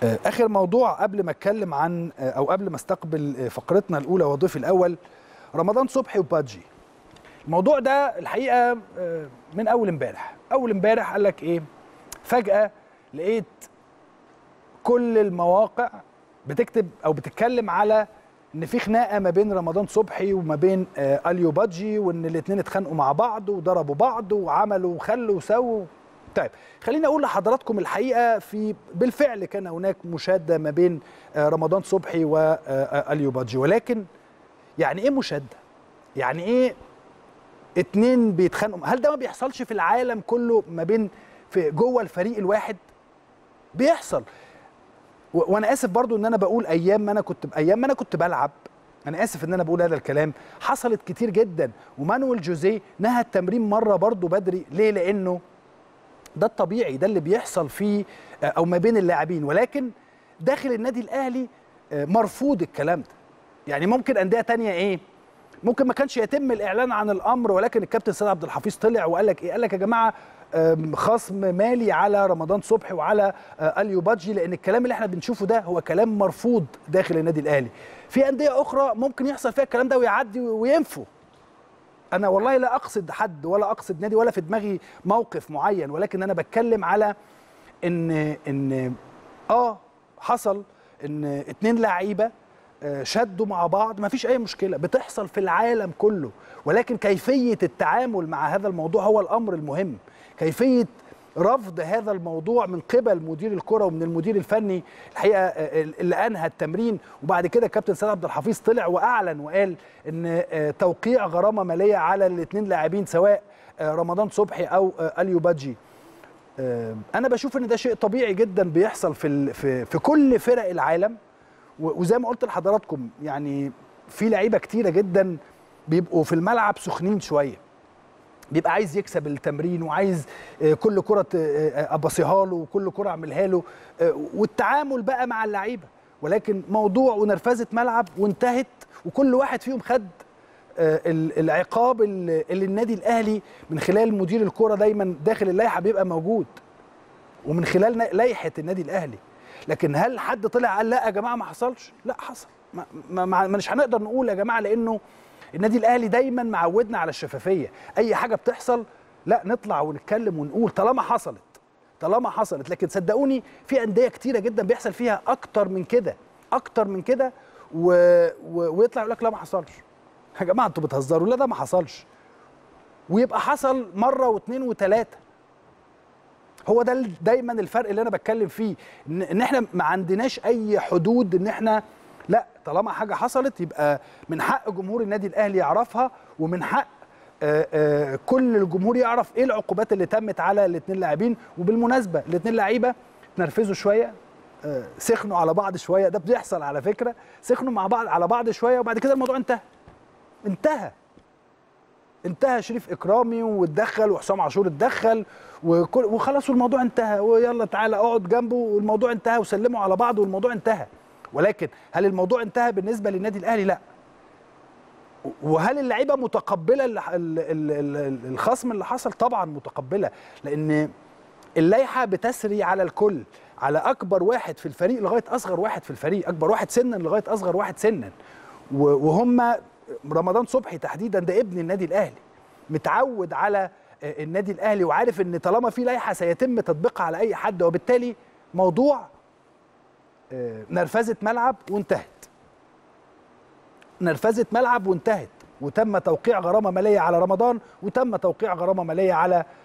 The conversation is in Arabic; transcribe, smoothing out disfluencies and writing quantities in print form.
آخر موضوع قبل ما اتكلم عن او قبل ما استقبل فقرتنا الاولى وضيفي الاول رمضان صبحي وبادجي. الموضوع ده الحقيقه من اول امبارح قال لك ايه؟ فجأة لقيت كل المواقع بتكتب او بتتكلم على ان في خناقه ما بين رمضان صبحي وما بين اليو بادجي، وان الاثنين اتخانقوا مع بعض وضربوا بعض وعملوا وخلوا وسووا. طيب خليني اقول لحضراتكم الحقيقه بالفعل كان هناك مشاده ما بين رمضان صبحي واليو بادجي، ولكن يعني ايه مشاده؟ يعني ايه اتنين بيتخانقوا؟ هل ده ما بيحصلش في العالم كله ما بين في جوه الفريق الواحد؟ بيحصل. وانا اسف برضو ان انا بقول ايام ما انا كنت بلعب، انا اسف ان انا بقول هذا الكلام، حصلت كتير جدا. ومانويل جوزيه نهى التمرين مره برضو بدري. ليه؟ لانه ده الطبيعي، ده اللي بيحصل فيه او ما بين اللاعبين. ولكن داخل النادي الاهلي مرفوض الكلام ده. يعني ممكن انديه تانية ايه؟ ممكن ما كانش يتم الاعلان عن الامر، ولكن الكابتن سيد عبد الحفيظ طلع وقال لك ايه؟ قال لك يا جماعه خصم مالي على رمضان صبحي وعلى اليو بادجي، لان الكلام اللي احنا بنشوفه ده هو كلام مرفوض داخل النادي الاهلي. في انديه اخرى ممكن يحصل فيها الكلام ده ويعدي وينفوا. انا والله لا اقصد حد ولا اقصد نادي ولا في دماغي موقف معين، ولكن انا بتكلم على ان حصل ان اتنين لعيبه شدوا مع بعض، ما فيش اي مشكله، بتحصل في العالم كله. ولكن كيفيه التعامل مع هذا الموضوع هو الامر المهم. كيفيه رفض هذا الموضوع من قبل مدير الكره ومن المدير الفني الحقيقه اللي انهى التمرين. وبعد كده الكابتن سيد عبد الحفيظ طلع واعلن وقال ان توقيع غرامه ماليه على الاثنين لاعبين سواء رمضان صبحي او اليو بادجي. انا بشوف ان ده شيء طبيعي جدا بيحصل في كل فرق العالم. وزي ما قلت لحضراتكم يعني في لعيبه كتيره جدا بيبقوا في الملعب سخنين شويه، بيبقى عايز يكسب التمرين وعايز كل كره ابصيها له وكل كره اعملها له، والتعامل بقى مع اللعيبه. ولكن موضوع ونرفزه ملعب وانتهت، وكل واحد فيهم خد العقاب اللي النادي الاهلي من خلال مدير الكره دايما داخل اللائحه بيبقى موجود، ومن خلال لائحه النادي الاهلي. لكن هل حد طلع قال لا يا جماعه ما حصلش؟ لا حصل. مش هنقدر نقول يا جماعه، لانه النادي الاهلي دايما معودنا على الشفافيه. اي حاجه بتحصل لا نطلع ونتكلم ونقول طالما حصلت. لكن صدقوني في انديه كتيره جدا بيحصل فيها اكتر من كده ويطلع يقول لك لا ما حصلش. يا جماعه انتوا بتهزروا، لا ده ما حصلش. ويبقى حصل مره واثنين وثلاثه. هو ده دايما الفرق اللي انا بتكلم فيه، ان احنا ما عندناش اي حدود، ان احنا لا طالما حاجه حصلت يبقى من حق جمهور النادي الاهلي يعرفها، ومن حق كل الجمهور يعرف ايه العقوبات اللي تمت على الاثنين لاعبين. وبالمناسبه الاثنين لعيبه اتنرفزوا شويه، سخنوا على بعض شويه، ده بيحصل على فكره، سخنوا مع بعض على بعض شويه، وبعد كده الموضوع انتهى. شريف اكرامي واتدخل وحسام عاشور اتدخل وخلاص، والموضوع انتهى، ويلا تعالى اقعد جنبه والموضوع انتهى، وسلموا على بعض والموضوع انتهى. ولكن هل الموضوع انتهى بالنسبه للنادي الاهلي؟ لا. وهل اللعيبه متقبله الخصم اللي حصل؟ طبعا متقبله، لان اللائحه بتسري على الكل، على اكبر واحد في الفريق لغايه اصغر واحد في الفريق، اكبر واحد سنا لغايه اصغر واحد سنا. وهم رمضان صبحي تحديدا ده ابن النادي الاهلي، متعود على النادي الاهلي، وعارف ان طالما في لائحه سيتم تطبيقها على اي حد. وبالتالي موضوع نرفزه ملعب وانتهت، وتم توقيع غرامه ماليه على رمضان، وتم توقيع غرامه ماليه على